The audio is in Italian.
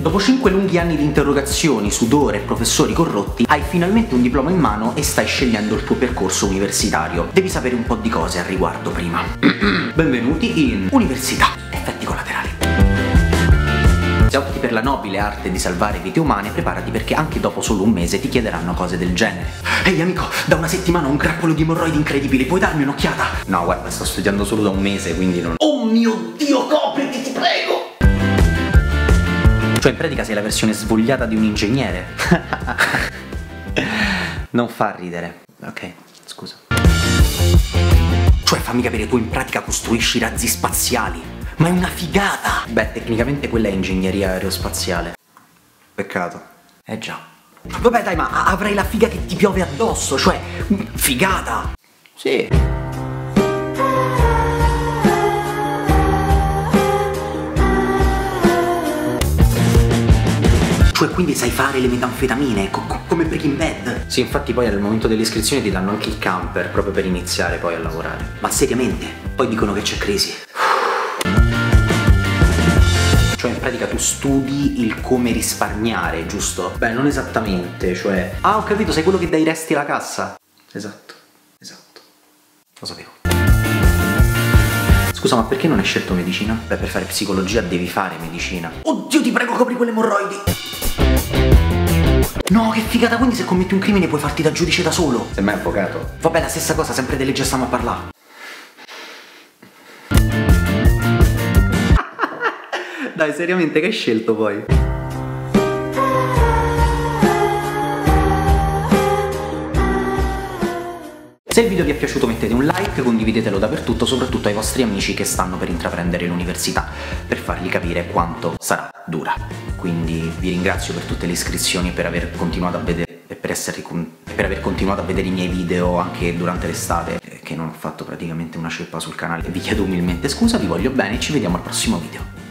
Dopo 5 lunghi anni di interrogazioni, sudore e professori corrotti, hai finalmente un diploma in mano e stai scegliendo il tuo percorso universitario. Devi sapere un po' di cose al riguardo prima. Benvenuti in università. Effetti collaterali. Se opti per la nobile arte di salvare vite umane, preparati perché anche dopo solo un mese ti chiederanno cose del genere. Ehi amico, da una settimana ho un grappolo di emorroidi incredibili, puoi darmi un'occhiata? No, guarda, sto studiando solo da un mese, quindi non... Oh mio Dio, copriti, ti prego! Cioè in pratica sei la versione svogliata di un ingegnere. Non fa ridere. Ok, scusa. Cioè fammi capire, tu in pratica costruisci razzi spaziali. Ma è una figata! Beh, tecnicamente quella è ingegneria aerospaziale. Peccato. Eh già. Vabbè dai, ma avrai la figa che ti piove addosso, cioè... figata! Sì. Cioè quindi sai fare le metanfetamine, come Breaking Bad? Sì, infatti poi al momento dell'iscrizione ti danno anche il camper, proprio per iniziare poi a lavorare. Ma seriamente? Poi dicono che c'è crisi. Cioè in pratica tu studi il come risparmiare, giusto? Beh, non esattamente, cioè... Ah, ho capito, sei quello che dà i resti alla cassa? Esatto, esatto. Lo sapevo. Scusa, ma perché non hai scelto medicina? Beh, per fare psicologia devi fare medicina. Oddio, ti prego, copri quelle emorroidi! No, che figata, quindi se commetti un crimine puoi farti da giudice da solo. Sei mai avvocato? Vabbè, la stessa cosa, sempre di legge stiamo a parlare. Dai, seriamente, che hai scelto poi? Se il video vi è piaciuto mettete un like, condividetelo dappertutto, soprattutto ai vostri amici che stanno per intraprendere l'università, per fargli capire quanto sarà dura. Quindi vi ringrazio per tutte le iscrizioni e per aver continuato a vedere per aver continuato a vedere i miei video anche durante l'estate, che non ho fatto praticamente una ceppa sul canale. Vi chiedo umilmente scusa, vi voglio bene e ci vediamo al prossimo video.